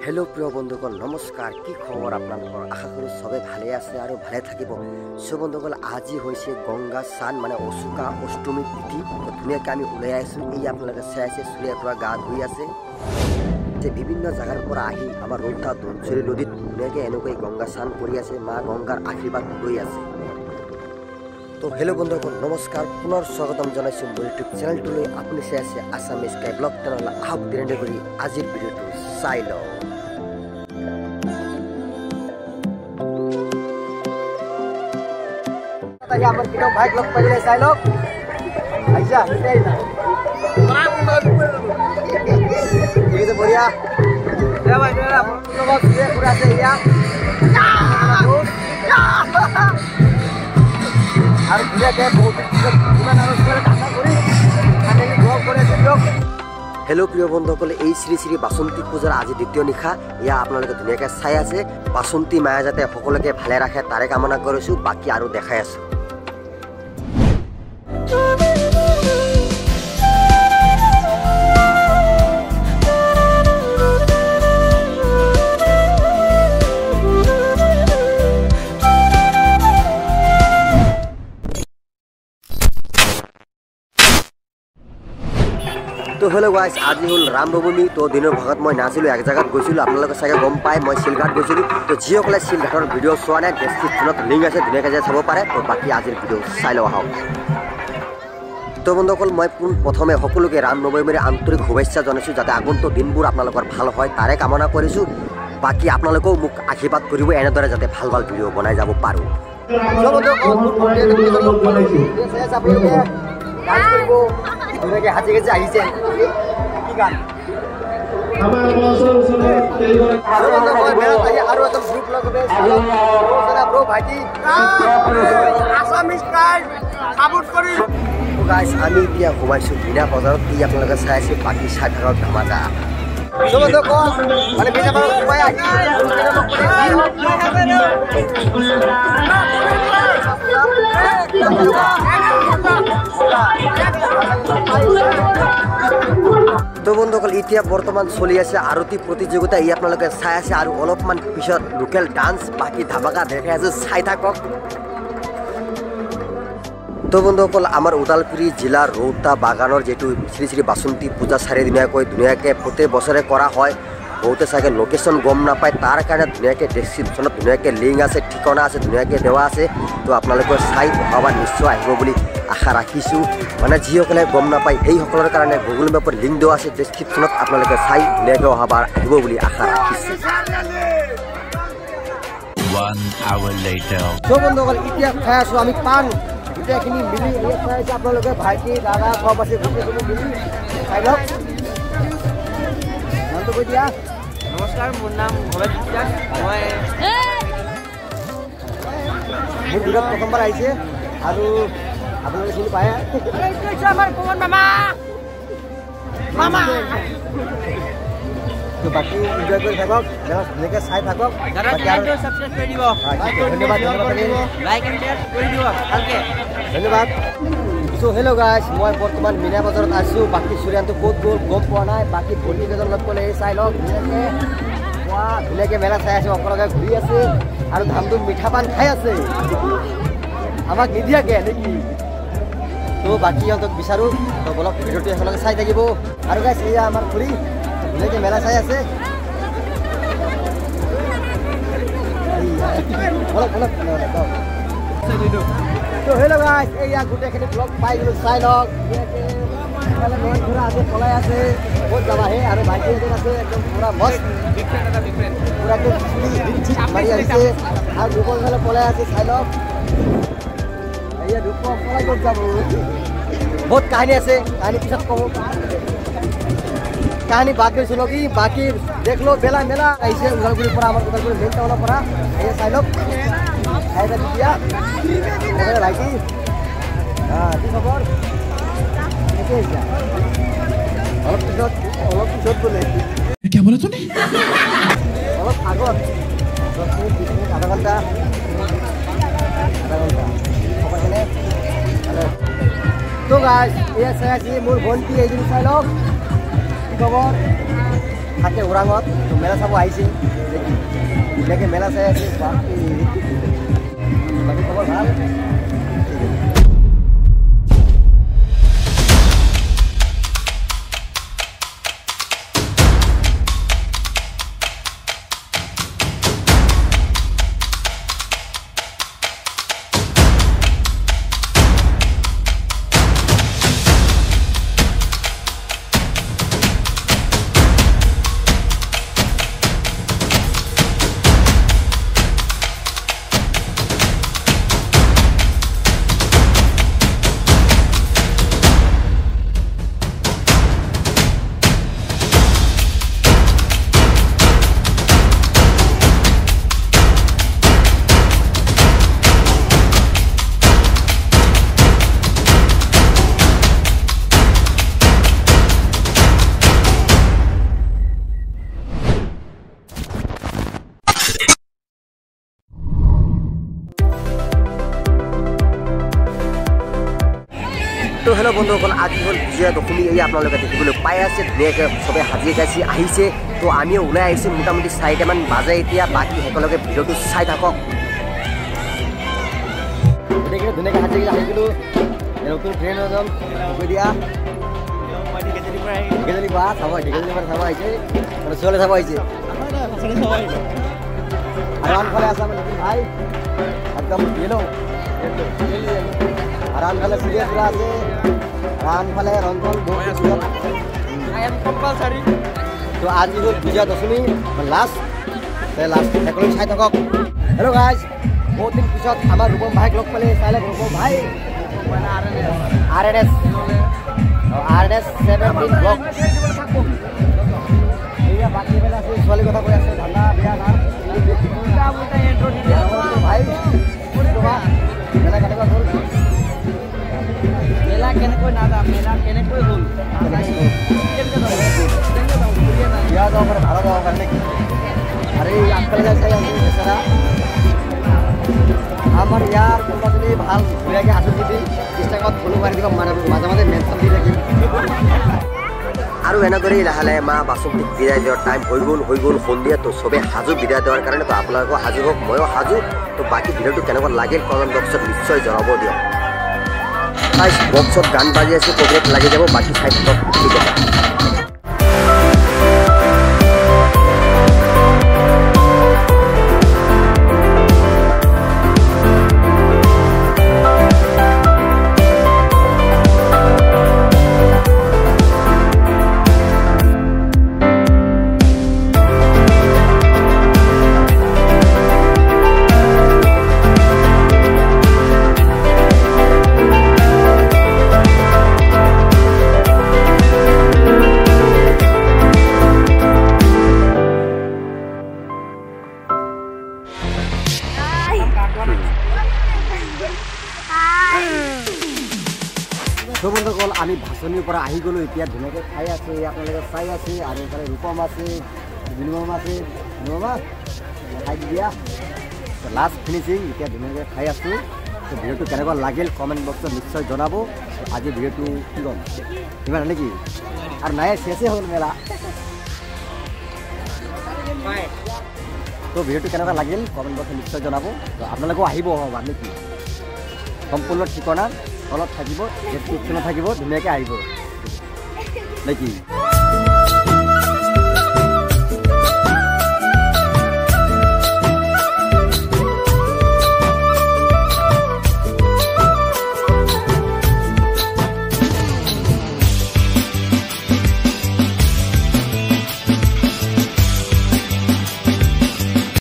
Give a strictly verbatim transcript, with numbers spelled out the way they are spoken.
Hello प्रिय बंधुगण नमस्कार कि खबर आपनालोकर आशा करो सबे भाले आछे आरो भाले थाकिब। सो बंधुगण আজি হৈছে गंगा स्नान माने अशोका अष्टमी तिथि। तो धुनियाके आमी उলাই आइছো। এই आपनालोके চাইছে सूर्यर पुरा गा धुই আছে যে বিভিন্ন জায়গাৰ পৰা আহি আমাৰ ৰৌতা ধনশিৰি নদীত ধুনিয়াকে এনেকৈ গংগা স্নান কৰি আছে। মা গংগাৰ আশীৰ্বাদ লৈ আছে। तो हेलो बंधुगण नमस्कार पुनः स्वागतम जानाइছো মোৰ ইউটিউব চেনেলটোলৈ। আপুনি চাই আছে আসামিজ স্কাই ব্লগ তেনেহ'লে আহক দিনে কৰি আজিৰ ভিডিঅ'টো চাই লওঁ। तरी हमर किलो भाई लोग पहले साइ लोग ऐसा ऐसे ही ना ये तो बढ़िया ले भाई मेरा लोग ये पूरा से या আর ঘুরে কে বহুত কিমান আর করে ঢাকা করে মানে ব্লগ করে লোক। हेलो प्रिय बंधुসকল এই শ্রী শ্রী বাসন্তী পূজাৰ আজি দ্বিতীয় নিশা। ইয়া আপোনালোকে ধুনীয়াকৈ চাই আছে। বাসন্তী মায়া যাতে সকলোকে ভালে ৰাখে তাৰে কামনা কৰিছো। বাকি আৰু দেখাই আছো। तो हेलो गाइस आज हल रामनवमी। तो दिनर भागत मैं नाचिलो एक जगह गई आपलोग चागे गम पाए मैं सिलघाट गई। तो जिसको सिलघाटर भिडिओ चुना ना डेस्क्रिप्शनत लिंक আছে धुनियाके जा चाब पारे। तो बाकी आज भिडिओ चाই लो आहो। तो बंधुসকল मैं पोन प्रथमे सकलोके रामनवमीर आंतरिक शुभेच्छा जानाइছো যাতে আগন্তুক দিনবোৰ আপোনালোকৰ ভাল হয় তাৰে কামনা কৰিছো। बाकी আপোনালোকেও মোক আশীৰ্বাদ কৰিব এনেদৰে যাতে ভাল ভাল ভিডিও বনাই যাব পাৰো। তো বন্ধুসকল ধুনীয়াকে হাজি গেছে আহিছে কি গান আমার বছর শুনে এই করে আরো আরো একটা গ্রুপ লাগবে সারা ব্রো ভাইটি আসামিজ গাইস সাপোর্ট করি। তো গাইস আমি এতিয়া ঘুমাইছো বিনা বজাৰত কি আপোনালোকে চাই আছে বাকি সাধাৰণ ধামাকা। তো বন্ধুসকল মানে বিনা বজাৰত ঘুমাই আহি तो बंधुসকল इतना बर्तमान चलि आछे आरती प्रतियोगिता। इ आपनालोके चाइ आछे आरो अलपमान पिছত लोकेल डांस बाकी धामाका देखाइ आछे चाइ थाকক। तो बंधुসকল आमार उदालगुरि जिलार रौता बागानर जेतु श्री श्री बासंती पूजा चारिदिनीयाকৈ धुनियाके प्रति बछरे करा হয়। बहुते चागे लोकेशन गम नापाय तार कारण धुनियाके डेस्क्रिप्शनत धुनियाके लिंक আছে ठिकाना আছে धुनियाके देवा আছে। तो आपनालोके चाइ अहाबार निश्चय आहिब বুলি आशा राखिছোঁ। মানে যিসকলে গম নাপায় সেই সকলৰ কাৰণে গুগল মেপৰ লিংক দেওয়া আছে ডেসক্ৰিপশনত আপোনালোকে চাই ধুনিয়াকৈ অহাবাৰ আহিব বুলি আশা ৰাখিছোঁ। one hour later তো বন্ধুসকল এতিয়া খাই আছো আমি পান গোটেইখিনি মিলি এই খাই আছে আপোনালোকে ভাইটি দাদা সব আছে গোটেইখিনি মিলি খাই লওক। নামটো কৈ দিয়া। নমস্কাৰ মোৰ নাম ভৱেশ বিশ্বাস। মই মোৰ ভিডিঅ'ত প্ৰথমবাৰ আহিছে আৰু আপোনালোকে চিনি পায় আমাৰ পৱন মামা মামা। তো বাকি এনজয় কৰি থাকক ধুনীয়াকৈ চাই থাকক। সাবস্ক্রাইব কৰি দিব। ধন্যবাদ লাইক এণ্ড শেয়াৰ কৰি দিব ভালকে ধন্যবাদ। সো হেল্ল' গাইজ মই বৰ্তমান মিনা বজাৰত আছোঁ। বাকী চুৰিয়ানটো ক'ত গ'ল গম পোৱা নাই। বাকী ভণ্টি কেইজন লগ পালে চাই লওক ধুনীয়াকৈ পোৱা ধুনীয়াকৈ মেলা চাই আছে সকলোকে ঘূৰি আছে আৰু ধাম ধুম মিঠা পান খাই আছে আমাক নিদিয়াকৈ নেকি। তো বাকি সিহঁতক বিচাৰোঁ। তো বলক ভিডিঅ'টো একেলগে চাই থাকিব। আৰু গাইজ এয়া আমাৰ খুৰী ধুনীয়াকৈ মেলা চাই আছে। বলক বলক তো হেল্ল' গাইজ এয়া গোটেইখিনি ব্লগ পাই গ'লোঁ চাই লওক। ধুনীয়াকৈ নৈ ঘূৰা আছে পলাই আছে ক'ত যাবা হে আৰু ভাইটি এজন আছে একদম পুৰা মস্ত পুৰাকৈ মাৰি আহিছে আৰু দুখন ফালে পলাই আছে চাই লওক। এয়া দুখ পলাই ক'ত যাব বহুত কাহিনী আছে কাহিনী পিছত ক'ব। কাহিনী বাদ গৈছোঁ কি বাকী দেখ লো বেলা মেলা আহিছে ওদালগুৰিৰ পৰা আমাৰ ওদালগুৰি মেইন টাউনৰ পৰা এয়া চাই লওক খাই থাকি দিয়া ভাইটি কি খবৰ এনেকৈ আহিছা অলপ পিছত অলপ পিছত বোলে অলপ আগত দহ মিনিট বিছ মিনিট আধা ঘণ্টা আধা ঘণ্টা সবাইকেনে তো গাইজ এয়া চাই আছি মোৰ ভণ্টি এইজনী চাই লওক কি খবৰ থাকে ওৰাঙত মেলা চাব আহিছে ধুনীয়াকৈ মেলা চাই আছে বাকী খবৰ ভাল তো হেল্ল' বন্ধুসকল আজি হ'ল বিজয়া দশমী এই আপোনালোকে দেখিবলৈ পাই আছে ধুনীয়াকৈ চবে সাজি কাচি আহিছে তো আমিও ওলাই আহিছোঁ মোটামুটি চাৰিটামান বাজে এতিয়া বাকী সকলোকে ভিডিঅ'টো চাই থাকক গতিকে ধুনীয়াকৈ সাজি আহি গ'লোঁ নতুন ট্ৰেইন এজন গৈ দিয়া ঢেকেজনী বা চাব ঢেকেজনী মানে চাব আহিছে মানে ছোৱালী চাব আহিছে আৰু আনফালে আছে আমাৰ নতুন ভাই একদম গেলো আর আনফালে সিরিয়াসরা আছে আর আনফালে রঞ্জন কম্পালসারি তো আজি হল বিজয়া দশমী লাস্ট লাস্ট সকলে চাই থাকক হেল্ল' গাইজ বহুত দিন পিছত আমাৰ ৰূপম ভাইক লগ পালে চাইলে ৰূপম ভাই R N S R N S seventeen block এইয়া বাকী বেলা আছে ছোৱালী কথা কৈ আছে ঠাণ্ডা বিয়া গান ভাই মেলা কেনেকুৱা হ'ল মেলা কেনেকৈ নাযাম মেলা কেনেকৈ হ'ল বিয়া যাব পাৰে ভাড়া যাব কাৰণে নেকি আৰে আগফালে চাই আছো বেচাৰা আমাৰ ইয়াৰ কোনোবা যদি ভাল ধুনীয়াকৈ আছো যদি ইনষ্টাগ্ৰামত ফ'ল' মাৰি দিব মাজে মাজে মেনশ্যন দি থাকিম আৰু এনেদৰেই লাহে লাহে মা বাচন্তীক বিদায় দিয়াৰ টাইম হৈ গ'ল হৈ গ'ল সন্ধিয়া তো চবেই সাজু বিদায় দিয়াৰ কাৰণে তো আপোনালোকেও সাজু হওক ময়ো সাজু তো বাকী ভিডিঅ'টো কেনেকুৱা লাগিল কমেণ্ট বক্সত নিশ্চয় জনাব দিয়ক বক্সত গান বাজি আছে কপিৰাইট লাগি যাব বাকী চাই থাকক ঠিক আছে তো বন্ধুসকল আমি ভাচনিৰ পৰা আহি গ'লোঁ এতিয়া ধুনীয়াকৈ খাই আছে আপোনালোকে চাই আছে আৰু এইফালে ৰূপম আছে বিনুমাম আছে বিনুমামা খাই দিয়া লাষ্ট ফিনিচিং এতিয়া ধুনীয়াকৈ খাই আছোঁ তো ভিডিঅ'টো কেনেকুৱা লাগিল কমেণ্ট বক্সত নিশ্চয় জনাব আজি ভিডিঅ'টো কি ক'ম ইমান নেকি আৰু নাই শেষেই হ'ল মেলা তো ভিডিঅ'টো কেনেকুৱা লাগিল কমেণ্ট বক্সত নিশ্চয় জনাব তো আপোনালোকেও আহিব হ'ব নেকি সম্পূৰ্ণ ঠিকনা তলত থাকিব ডেছক্ৰিপশ্যনত থাকিব ধুনীয়াকৈ আহিব নেকি